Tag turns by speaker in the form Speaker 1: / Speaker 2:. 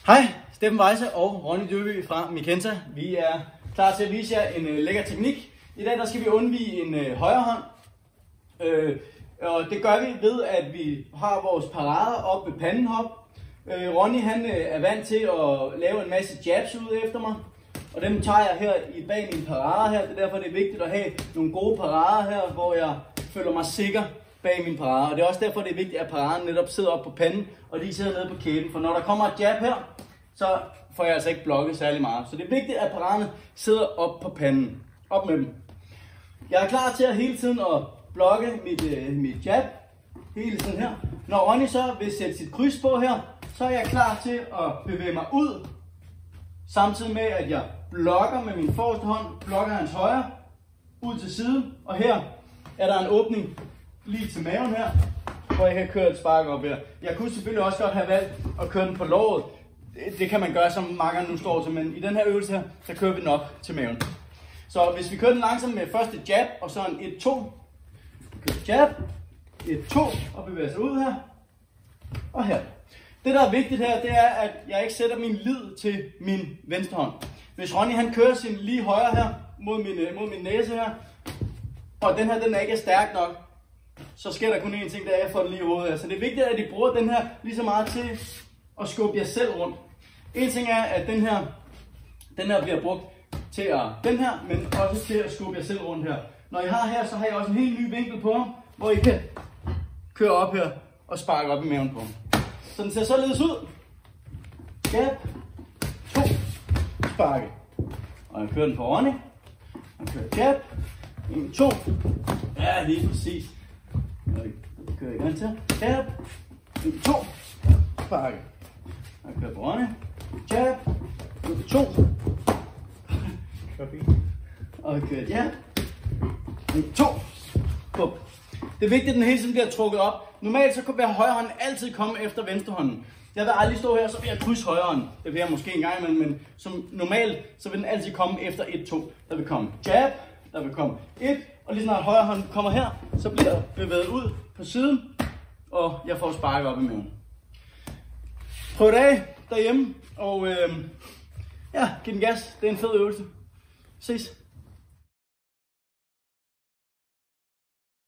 Speaker 1: Hej, Steffen Weisse og Ronny Dyrby fra Mikenta. Vi er klar til at vise jer en lækker teknik. I dag der skal vi undvige en højre hånd. Og det gør vi ved, at vi har vores parader op ved panden hop. Ronny han er vant til at lave en masse jabs ud efter mig. Og dem tager jeg her bag mine parader her. Det er derfor det er vigtigt at have nogle gode parader her, hvor jeg føler mig sikker bag mine parader. Og det er også derfor det er vigtigt, at paraderne netop sidder op på panden, og de sidder nede på kæben. For når der kommer et jab her, så får jeg altså ikke blokket særlig meget. Så det er vigtigt, at paraderne sidder op på panden. Op med dem. Jeg er klar til at hele tiden at blokke mit jab. Hele tiden her. Når Ronny så vil sætte sit kryds på her, så er jeg klar til at bevæge mig ud. Samtidig med, at jeg blokker med min forreste hånd, blokker hans højre, ud til siden. Og her er der en åbning lige til maven her, hvor jeg kan køre et spark op her. Jeg kunne selvfølgelig også godt have valgt at køre den på låret. Det kan man gøre, som makkeren nu står til, men i den her øvelse her, så kører vi nok til maven. Så hvis vi kører den langsomt med første jab, og så en 1-2. Kører jab, 1-2, og bevæger sig ud her, og her. Det der er vigtigt her, det er, at jeg ikke sætter min lid til min venstre hånd. Hvis Ronny han kører sin lige højre her, mod min næse her, og den her den er ikke stærk nok, så sker der kun én ting, det er, at jeg får den lige i hovedet her. Så det er vigtigt, at I bruger den her lige så meget til at skubbe jer selv rundt. En ting er, at den her bliver brugt til at den her, men også til at skubbe jer selv rundt her. Når I har her, så har I også en helt ny vinkel på ham, hvor I kan køre op her og sparke op i maven på ham. Så den ser således ud. Jab, 2, sparke. Og jeg kører den på Ronny. Jeg kører jab, 1, 2. Ja, lige præcis. Og jeg kører igen til. Jab, 1, 2, sparke. Jeg kører på Ronny. Jab, 1, 2. Og jeg kører jab, 1, 2. Bup. Det er vigtigt, at den hele tiden bliver trukket op. Normalt så vil højre hånd altid komme efter venstre hånden. Jeg vil aldrig stå her, så vil jeg krydse højre hånd. Det vil jeg måske en gang imellem, men som normalt, så vil den altid komme efter 1-2. Der vil komme jab, der vil komme 1, og lige snart højre hånd kommer her, så bliver jeg bevæget ud på siden, og jeg får sparket op i maven. Prøv det af derhjemme, og ja, giv den gas. Det er en fed øvelse. Ses.